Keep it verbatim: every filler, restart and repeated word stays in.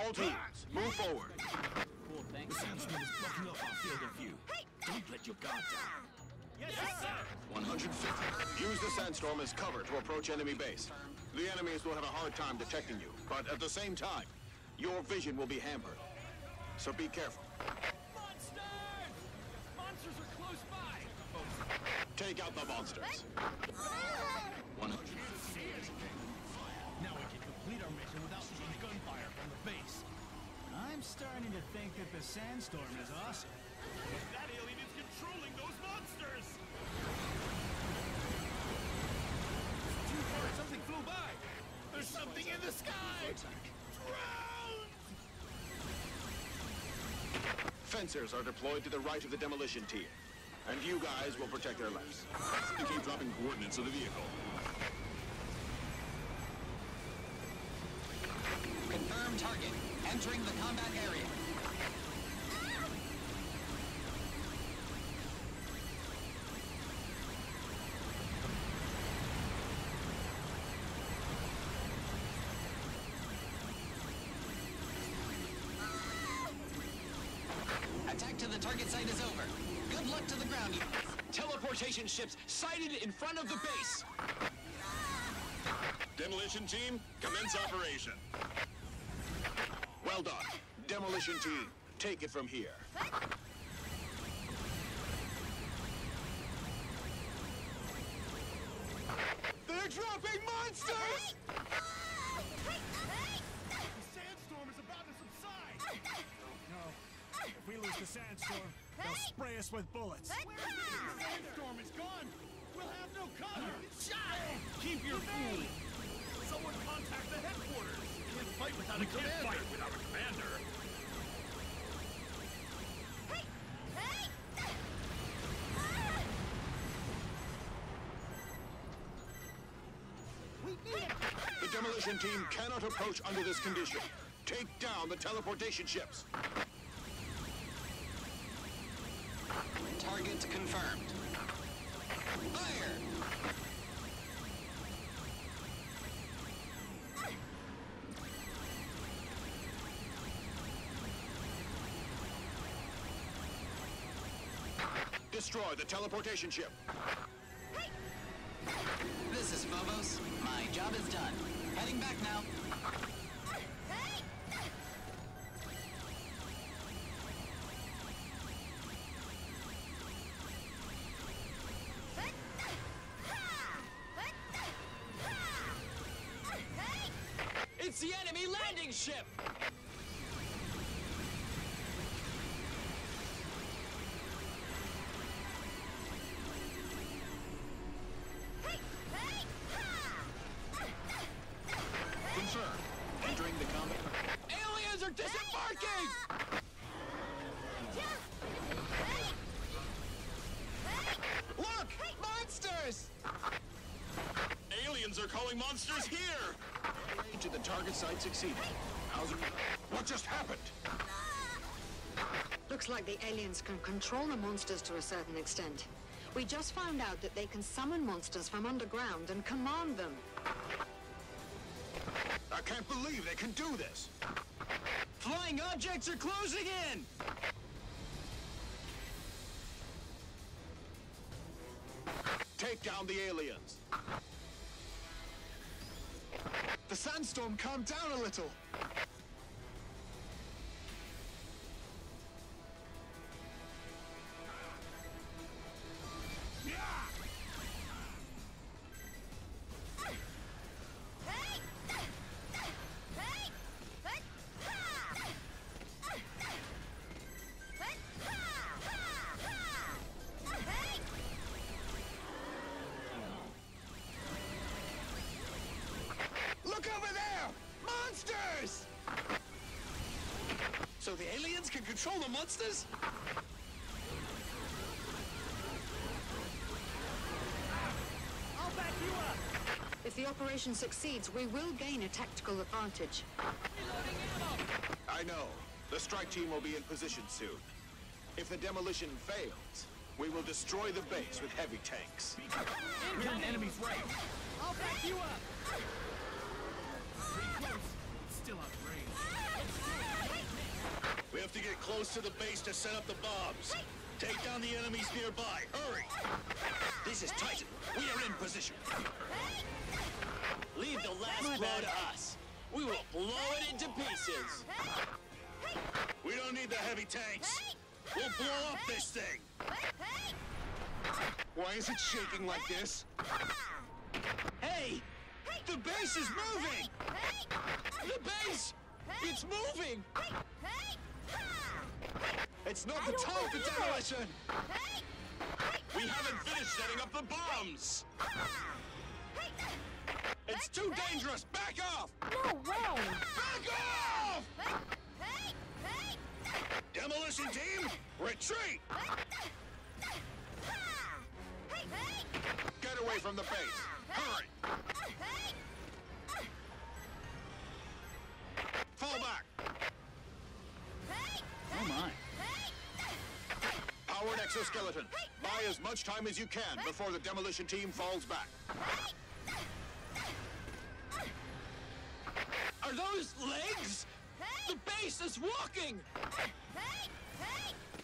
All teams, move forward. Cool, thanks. The sandstorm is blocking off our field of view. Don't let your guard down. Yes, yes sir! one hundred fifty. Use the sandstorm as cover to approach enemy base. The enemies will have a hard time detecting you, but at the same time, your vision will be hampered. So be careful. Monsters! Monsters are close by! Take out the monsters. one hundred fifty. Now we can complete our mission without using gunfire from the base. I'm starting to think that the sandstorm is awesome. That alien is controlling those monsters! Too far, something flew by! There's something in the sky! Drown! Fencers are deployed to the right of the demolition team, and you guys will protect their lefts. Keep dropping coordinates of the vehicle. Confirm target. Entering the combat area. Attack to the target site is over. Good luck to the ground units. Teleportation ships sighted in front of the base. Demolition team, commence operation. Well done. Demolition team, take it from here. They're dropping monsters! The sandstorm is about to subside! No. If we lose the sandstorm, they'll spray us with bullets. The sandstorm is gone! We'll have no cover! Shot! Keep your cool! Someone contact the headquarters! Can't fight without We a can't commander! fight without a commander. The demolition team cannot approach under this condition. Take down the teleportation ships. Target confirmed. Fire! Destroy the teleportation ship. This is Phobos. My job is done. Heading back now. It's the enemy landing ship! Confirmed. Entering the combat. Aliens are disembarking! Look! Monsters! Aliens are calling monsters here! To the target site succeeded. How's it? What just happened? Looks like the aliens can control the monsters to a certain extent. We just found out that they can summon monsters from underground and command them. I can't believe they can do this. Flying objects are closing in! Take down the aliens. The sandstorm calmed down a little. Look over there! Monsters! So the aliens can control the monsters? I'll back you up! If the operation succeeds, we will gain a tactical advantage. Reloading ammo! I know. The strike team will be in position soon. If the demolition fails, we will destroy the base with heavy tanks. We're on enemy's right! I'll back you up! Pretty close! Still out of range. Let's do it! close to the base to set up the bombs. Take down the enemies nearby. Hurry! This is Titan. We are in position. Leave the last blow to us. We will blow it into pieces. We don't need the heavy tanks. We'll blow up this thing. Why is it shaking like this? Hey! The base is moving! The base! It's moving! It's not the time for demolition! We haven't finished setting up the bombs. It's too dangerous! Back off! No way! Back off! Demolition team, retreat! Get away from the base! Hurry! Fall back! Oh my. Powered exoskeleton. Buy as much time as you can before the demolition team falls back. Are those legs? The base is walking!